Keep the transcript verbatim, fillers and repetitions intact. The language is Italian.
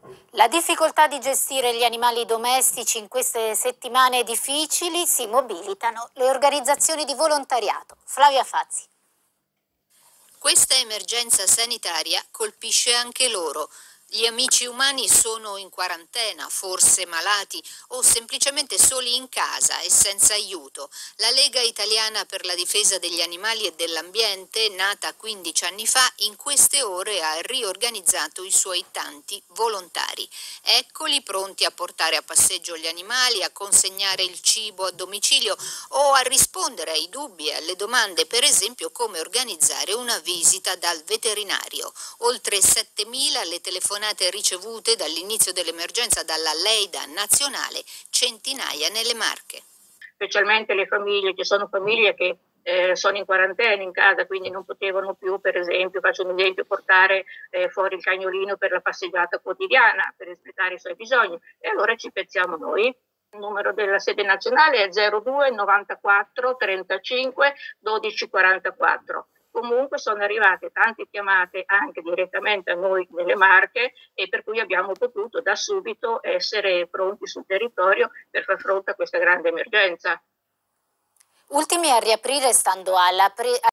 La difficoltà di gestire gli animali domestici in queste settimane difficili si mobilitano le organizzazioni di volontariato. Flavia Fazzi. Questa emergenza sanitaria colpisce anche loro. Gli amici umani sono in quarantena, forse malati o semplicemente soli in casa e senza aiuto. La Lega Italiana per la difesa degli animali e dell'ambiente, nata quindici anni fa, in queste ore ha riorganizzato i suoi tanti volontari. Eccoli pronti a portare a passeggio gli animali, a consegnare il cibo a domicilio o a rispondere ai dubbi e alle domande, per esempio come organizzare una visita dal veterinario. Oltre settemila le telefonate ricevute dall'inizio dell'emergenza dalla Leida nazionale, centinaia nelle Marche. Specialmente le famiglie, che sono famiglie che eh, sono in quarantena in casa, quindi non potevano più, per esempio, faccio un esempio, portare eh, fuori il cagnolino per la passeggiata quotidiana, per espletare i suoi bisogni, e allora ci pensiamo noi. Il numero della sede nazionale è zero due novantaquattro trentacinque dodici quarantaquattro. Comunque sono arrivate tante chiamate anche direttamente a noi nelle Marche e per cui abbiamo potuto da subito essere pronti sul territorio per far fronte a questa grande emergenza. Ultimi a riaprire stando alla pre-